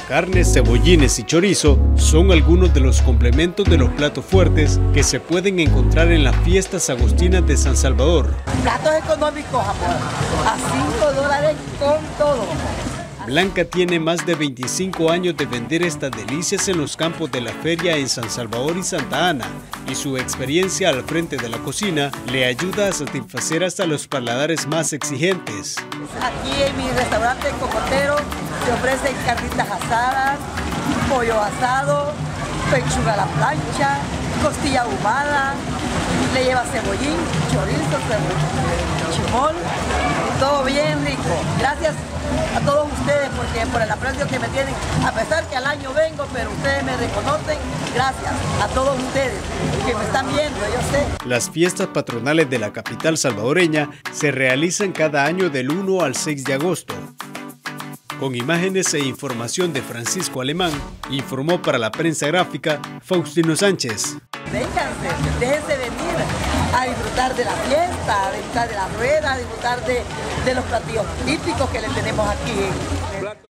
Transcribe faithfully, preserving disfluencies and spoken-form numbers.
Carnes, cebollines y chorizo son algunos de los complementos de los platos fuertes que se pueden encontrar en las fiestas agostinas de San Salvador. Platos económicos, amor, a cinco dólares con todo. Blanca tiene más de veinticinco años de vender estas delicias en los campos de la feria en San Salvador y Santa Ana, y su experiencia al frente de la cocina le ayuda a satisfacer hasta los paladares más exigentes. Aquí en mi restaurante Cocotero se ofrecen carnitas asadas, pollo asado, pechuga a la plancha, costilla ahumada, le lleva cebollín, chorizo, cebollín, chimol, todo bien rico. Gracias a todos ustedes porque por el aprecio que me tienen, a pesar que al año vengo, pero ustedes me reconocen. Gracias a todos ustedes que me están viendo, yo sé. Las fiestas patronales de la capital salvadoreña se realizan cada año del uno al seis de agosto. Con imágenes e información de Francisco Alemán, informó para la prensa gráfica Faustino Sánchez. Vénganse, déjense venir a disfrutar de la fiesta, a disfrutar de la rueda, a disfrutar de, de los platillos típicos que le tenemos aquí.